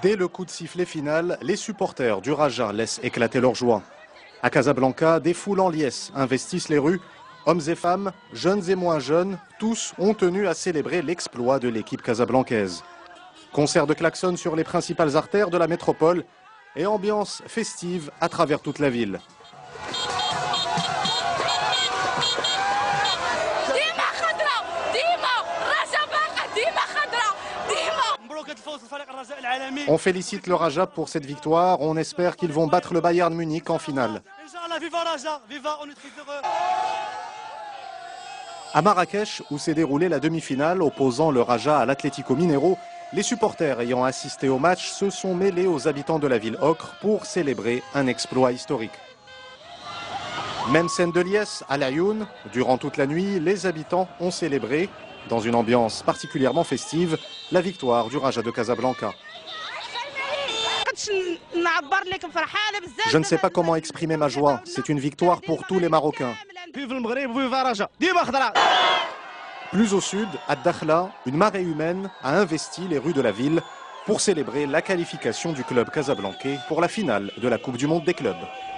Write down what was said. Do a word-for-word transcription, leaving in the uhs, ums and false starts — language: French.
Dès le coup de sifflet final, les supporters du Raja laissent éclater leur joie. À Casablanca, des foules en liesse investissent les rues. Hommes et femmes, jeunes et moins jeunes, tous ont tenu à célébrer l'exploit de l'équipe casablancaise. Concert de klaxons sur les principales artères de la métropole et ambiance festive à travers toute la ville. On félicite le Raja pour cette victoire. On espère qu'ils vont battre le Bayern Munich en finale. À Marrakech, où s'est déroulée la demi-finale opposant le Raja à l'Atlético Mineiro, les supporters ayant assisté au match se sont mêlés aux habitants de la ville ocre pour célébrer un exploit historique. Même scène de liesse à l'Ayoun. Durant toute la nuit, les habitants ont célébré, dans une ambiance particulièrement festive, la victoire du Raja de Casablanca. Je ne sais pas comment exprimer ma joie. C'est une victoire pour tous les Marocains. Plus au sud, à Dakhla, une marée humaine a investi les rues de la ville pour célébrer la qualification du club casablancais pour la finale de la Coupe du Monde des clubs.